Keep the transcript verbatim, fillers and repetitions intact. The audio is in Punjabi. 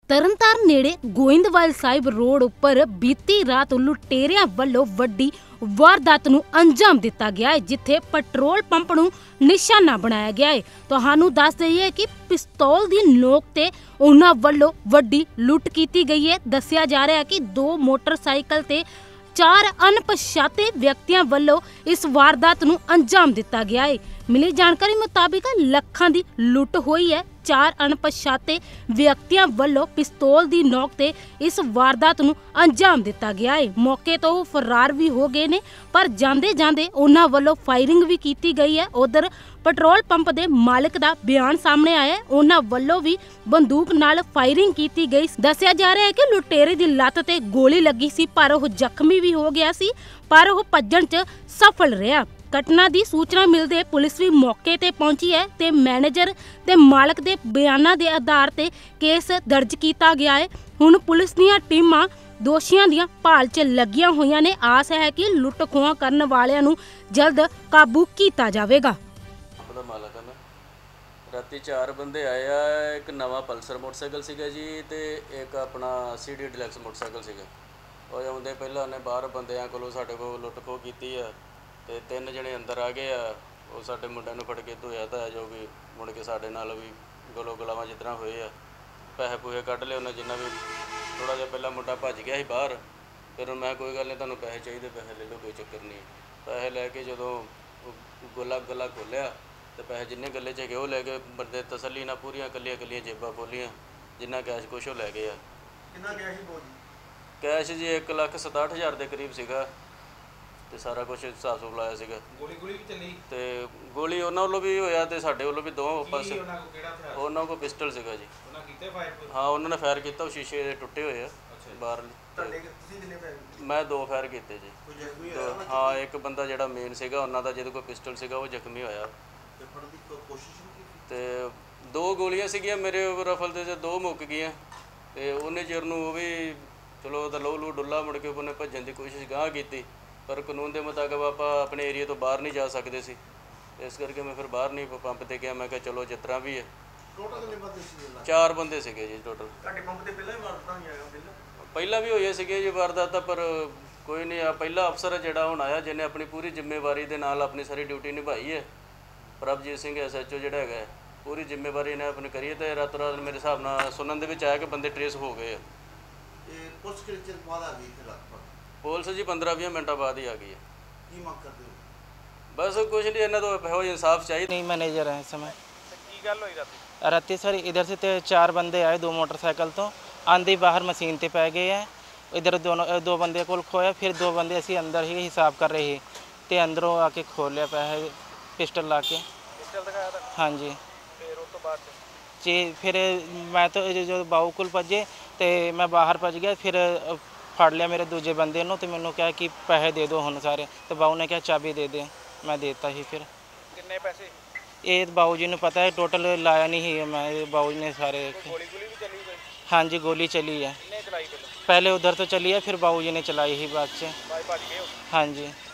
ਤਰਨਤਾਰਨ ਨੇੜੇ ਗੋਇੰਦਵਾਲ ਸਾਹਿਬ ਰੋਡ ਉੱਪਰ ਬੀਤੀ ਰਾਤ ਲੁਟੇਰਿਆਂ ਵੱਲੋਂ ਵੱਡੀ ਵਾਰਦਾਤ ਨੂੰ ਅੰਜਾਮ ਦਿੱਤਾ ਗਿਆ ਹੈ, ਜਿੱਥੇ ਪੈਟਰੋਲ ਪੰਪ ਨੂੰ ਨਿਸ਼ਾਨਾ ਬਣਾਇਆ ਗਿਆ ਹੈ। ਤੁਹਾਨੂੰ ਦੱਸ ਦਈਏ ਕਿ ਪਿਸਤੌਲ ਦੀ ਨੋਕ ਤੇ ਉਹਨਾਂ ਵੱਲੋਂ ਵੱਡੀ ਲੁੱਟ ਕੀਤੀ ਗਈ ਹੈ। ਦੱਸਿਆ ਜਾ ਰਿਹਾ ਹੈ ਕਿ ਦੋ ਮੋਟਰਸਾਈਕਲ ਤੇ ਚਾਰ ਅਣਪਛਾਤੇ ਵਿਅਕਤੀਆਂ ਵੱਲੋਂ ਇਸ ਵਾਰਦਾਤ ਨੂੰ ਅੰਜਾਮ ਦਿੱਤਾ ਗਿਆ ਹੈ। ਮਿਲੀ ਜਾਣਕਾਰੀ ਮੁਤਾबिक ਲੱਖਾਂ ਦੀ ਲੁੱਟ ਹੋਈ ਹੈ। ਚਾਰ ਅਣਪਛਾਤੇ ਵਿਅਕਤੀਆਂ ਵੱਲੋਂ ਪਿਸਤੌਲ ਦੀ ਨੋਕ ਤੇ ਇਸ ਵਾਰਦਾਤ ਨੂੰ ਅੰਜਾਮ ਦਿੱਤਾ ਗਿਆ ਹੈ। ਮੌਕੇ ਤੋਂ ਉਹ ਫਰਾਰ ਵੀ ਹੋ ਗਏ ਨੇ, ਪਰ ਜਾਂਦੇ ਜਾਂਦੇ ਉਹਨਾਂ ਵੱਲੋਂ ਫਾਇਰਿੰਗ ਵੀ ਕੀਤੀ ਗਈ ਹੈ। ਉਧਰ ਪੈਟਰੋਲ ਪੰਪ ਦੇ ਮਾਲਕ ਦਾ ਬਿਆਨ ਸਾਹਮਣੇ ਆਇਆ ਹੈ, ਉਹਨਾਂ ਵੱਲੋਂ ਵੀ ਬੰਦੂਕ ਨਾਲ ਫਾਇਰਿੰਗ ਕੀਤੀ ਗਈ। ਦੱਸਿਆ ਜਾ ਰਿਹਾ ਹੈ ਕਿ ਲੁਟੇਰੇ ਦੀ ਲੱਤ ਤੇ ਗੋਲੀ ਲੱਗੀ ਸੀ, ਪਰ ਉਹ ਜ਼ਖਮੀ ਵੀ ਹੋ ਗਿਆ ਸੀ, ਪਰ ਉਹ ਭੱਜਣ 'ਚ ਸਫਲ ਰਿਹਾ। ਘਟਨਾ ਦੀ ਸੂਚਨਾ ਮਿਲਦੇ ਪੁਲਿਸ ਵੀ ਮੌਕੇ ਤੇ ਪਹੁੰਚੀ ਹੈ ਤੇ ਮੈਨੇਜਰ ਤੇ ਮਾਲਕ ਦੇ ਬਿਆਨਾਂ ਦੇ ਆਧਾਰ ਤੇ ਕੇਸ ਦਰਜ ਕੀਤਾ ਗਿਆ ਹੈ। ਹੁਣ ਪੁਲਿਸ ਦੀਆਂ ਟੀਮਾਂ ਦੋਸ਼ੀਆਂ ਦੀਆਂ ਭਾਲ 'ਚ ਲੱਗੀਆਂ ਹੋਈਆਂ ਨੇ। ਆਸ ਹੈ ਕਿ ਲੁੱਟ ਖੋਹਾਂ ਕਰਨ ਵਾਲਿਆਂ ਨੂੰ ਜਲਦ ਕਾਬੂ ਕੀਤਾ ਜਾਵੇਗਾ। ਮਾਲਕ ਹੈ ਰਾਤੀ ਚਾਰ ਬੰਦੇ ਆਏ ਆ, ਇੱਕ ਨਵਾਂ ਪਲਸਰ ਮੋਟਰਸਾਈਕਲ ਸੀਗਾ ਜੀ ਤੇ ਇੱਕ ਆਪਣਾ ਸੀਡੀ ਡਿਲੈਕਸ ਮੋਟਰਸਾਈਕਲ ਸੀਗਾ। ਉਹ ਆਉਂਦੇ ਪਹਿਲਾਂ ਉਹਨੇ ਬਾਹਰ ਬੰਦਿਆਂ ਕੋਲੋਂ ਸਾਡੇ ਕੋਲ ਲੁੱਟ ਖੋਹ ਕੀਤੀ ਆ ਤੇ ਤਿੰਨ ਜਣੇ ਅੰਦਰ ਆ ਗਏ ਆ। ਉਹ ਸਾਡੇ ਮੁੰਡਿਆਂ ਨੂੰ ਫੜ ਕੇ ਧੋਇਆ ਤਾਂ ਜੋ ਵੀ ਮੁੜ ਕੇ ਸਾਡੇ ਨਾਲ ਵੀ ਗਲੋ ਗਲਾਵਾਂ ਜਿਸ ਤਰ੍ਹਾਂ ਹੋਏ ਆ। ਪੈਸੇ ਪੂਸੇ ਕੱਢ ਲਏ ਉਹਨਾਂ, ਜਿੰਨਾ ਵੀ ਥੋੜ੍ਹਾ ਜਿਹਾ ਪਹਿਲਾਂ ਮੁੰਡਾ ਭੱਜ ਗਿਆ ਸੀ ਬਾਹਰ। ਫਿਰ ਮੈਂ ਕੋਈ ਗੱਲ ਨਹੀਂ, ਤੁਹਾਨੂੰ ਪੈਸੇ ਚਾਹੀਦੇ ਪੈਸੇ ਲੈ ਲਓ, ਕੋਈ ਚੱਕਰ ਨਹੀਂ। ਪੈਸੇ ਲੈ ਕੇ ਜਦੋਂ ਗੋਲਾ ਗਲਾ ਖੋਲ੍ਹਿਆ ਤੇ ਪੈਸੇ ਜਿੰਨੇ ਗੱਲੇ 'ਚ ਹੈਗੇ ਉਹ ਲੈ ਕੇ ਬੰਦੇ ਤਸੱਲੀ ਨਾਲ ਪੂਰੀਆਂ ਕੱਲੀਆਂ ਕੱਲੀਆਂ ਜੇਬਾਂ ਖੋਲ੍ਹੀਆਂ, ਜਿੰਨਾ ਕੈਸ਼ ਕੁਛ ਉਹ ਲੈ ਗਏ ਆ। ਕਿੰਨਾ ਕੈਸ਼ ਸੀ? ਕੈਸ਼ ਜੀ ਇੱਕ ਲੱਖ ਸਤਾਹਠ ਹਜ਼ਾਰ ਦੇ ਕਰੀਬ ਸੀਗਾ ਤੇ ਸਾਰਾ ਕੁਝ ਹਿਸਾਬ ਸੁਬ ਲਾਇਆ ਸੀਗਾ। ਗੋਲੀ ਗੋਲੀ ਵੀ ਚੱਲੀ ਤੇ ਗੋਲੀ ਉਹਨਾਂ ਵੱਲੋਂ ਵੀ ਹੋਇਆ ਤੇ ਸਾਡੇ ਵੱਲੋਂ ਵੀ ਦੋਵਾਂ ਪਾਸੇ। ਉਹਨਾਂ ਕੋਲ ਕਿਹੜਾ ਹਥਿਆਰ? ਉਹਨਾਂ ਕੋਲ ਪਿਸਟਲ ਸੀਗਾ ਜੀ। ਉਹਨਾਂ ਕੀਤੇ ਫਾਇਰ? ਹਾਂ, ਉਹਨਾਂ ਨੇ ਫਾਇਰ ਕੀਤਾ, ਉਹ ਸ਼ੀਸ਼ੇ ਟੁੱਟੇ ਹੋਏ ਆ ਬਾਹਰ। ਤੁਹਾਡੇ ਤੁਸੀਂ ਕਿੰਨੇ ਫਾਇਰ ਕੀਤੇ? ਮੈਂ ਦੋ ਫਾਇਰ ਕੀਤੇ ਜੀ। ਕੋਈ ਜ਼ਖਮੀ ਹੋਇਆ? ਹਾਂ, ਇੱਕ ਬੰਦਾ ਜਿਹੜਾ ਮੇਨ ਸੀਗਾ ਉਹਨਾਂ ਦਾ ਜਿਹਦੇ ਕੋਲ ਪਿਸਟਲ ਸੀਗਾ ਉਹ ਜ਼ਖਮੀ ਹੋਇਆ ਤੇ ਫੜਨ ਦੀ ਕੋਸ਼ਿਸ਼ ਨਹੀਂ ਕੀਤੀ? ਤੇ ਦੋ ਗੋਲੀਆਂ ਸੀਗੀਆਂ ਮੇਰੇ ਰਫਲ ਦੇ, ਦੋ ਮੁੱਕ ਗਈਆਂ ਤੇ ਉਹਨੇ ਚਿਰ ਨੂੰ ਉਹ ਵੀ ਚਲੋ ਉਹਦਾ ਲਹੂ ਲੂ ਡੁੱਲਾ। ਮੁੜ ਕੇ ਉਹਨੇ ਭੱਜਣ ਦੀ ਕੋਸ਼ਿਸ਼ ਗਾਂਹ ਕੀਤੀ, ਪਰ ਕਾਨੂੰਨ ਦੇ ਮੁਤਾਬਕ ਆਪਾਂ ਆਪਣੇ ਏਰੀਆ ਤੋਂ ਬਾਹਰ ਨਹੀਂ ਜਾ ਸਕਦੇ ਸੀ, ਇਸ ਕਰਕੇ ਮੈਂ ਫਿਰ ਬਾਹਰ ਨਹੀਂ ਪੰਪ ਤੇ ਗਿਆ। ਮੈਂ ਕਿਹਾ ਚਲੋ ਜਿਸ ਤਰ੍ਹਾਂ ਵੀ ਹੈ। ਟੋਟਲ ਕਿੰਨੇ ਬੰਦੇ ਸੀ? ਚਾਰ ਬੰਦੇ ਸੀਗੇ ਜੀ ਟੋਟਲ। ਤੁਹਾਡੇ ਪੰਪ ਤੇ ਪਹਿਲਾਂ ਵੀ ਵਾਰਦਾਤਾਂ ਹੋਈਆਂ ਪਹਿਲਾਂ? ਪਹਿਲਾਂ ਵੀ ਹੋਈਆਂ ਸੀਗੀਆਂ ਜੀ ਵਾਰਦਾਤਾਂ, ਪਰ ਕੋਈ ਨਹੀਂ ਆ। ਪਹਿਲਾ ਅਫਸਰ ਜਿਹੜਾ ਹੁਣ ਆਇਆ ਜਿਹਨੇ ਆਪਣੀ ਪੂਰੀ ਜ਼ਿੰਮੇਵਾਰੀ ਦੇ ਨਾਲ ਆਪਣੀ ਸਾਰੀ ਡਿਊਟੀ ਨਿਭਾਈ ਹੈ, Prabhjit Singh S H O ਜਿਹੜਾ ਹੈਗਾ, ਪੂਰੀ ਜ਼ਿੰਮੇਵਾਰੀ ਇਹਨੇ ਆਪਣੀ ਕਰੀ ਤੇ ਰਾਤੋਂ ਰਾਤ ਮੇਰੇ ਹਿਸਾਬ ਨਾਲ ਸੁਣਨ ਦੇ ਵਿੱਚ ਆਇਆ ਕਿ ਬੰਦੇ ਟਰੇਸ ਹੋ ਗਏ ਆ। ਇਹ ਪੁਲਿਸ ਕਿਹੜੇ ਚਿਰ ਬਾਅਦ ਆ ਗਈ ਫਿਰ? ਪੁਲਿਸ ਜੀ ਪੰਦਰਾਂ ਵੀਹ ਮਿੰਟਾਂ ਬਾਅਦ ਹੀ ਆ ਗਈ ਹੈ। ਕੀ ਮੰਗ ਕਰਦੇ ਹੋ? बस कुछ नहीं, इन्हें तो हो इंसाफ चाहिए। नहीं मैनेजर है इस समय। ਕੀ ਗੱਲ ਹੋਈ ਰਾਤੀ? राती सर इधर से तो चार बंदे आए दो मोटरसाइकिल तो आंधी बाहर मशीन ते पै गए हैं। इधर दोनों दो बंदे को खोया, फिर दो बंदे असी अंदर ही हिसाब कर रहे तो अंदरों आके खोल लिया पैसे पिस्टल ला के। ਪਿਸਟਲ ਦਿਖਾਇਆ ਤਾਂ? हाँ जी। ਫਿਰ ਉਸ ਤੋਂ ਬਾਅਦ जी फिर मैं तो जो बाऊ कोल भजे तो मैं बाहर भज गया। फिर फड़ लिया मेरे दूजे बंदे नूं ते मैनूं कहा कि पैसे दे दो हुण सारे, तो बाऊ ने कहा चाबी दे दे, मैं देता ही। फिर ਕਿੰਨੇ ਪੈਸੇ? ये बाऊ जी ने पता है, टोटल लाया नहीं है मैं, बाऊ जी ने सारे। ਗੋਲੀ ਗੋਲੀ ਵੀ ਚੱਲੀ ਕੋਈ? हाँ जी गोली चली है। ਕਿੰਨੇ ਚਲਾਈ ਪਹਿਲਾਂ? पहले उधर तो चली है, फिर बाऊ जी ने चलाई ही बाद से। ਬਾਈ ਭੱਜ ਗਏ ਹੋ? हाँ जी।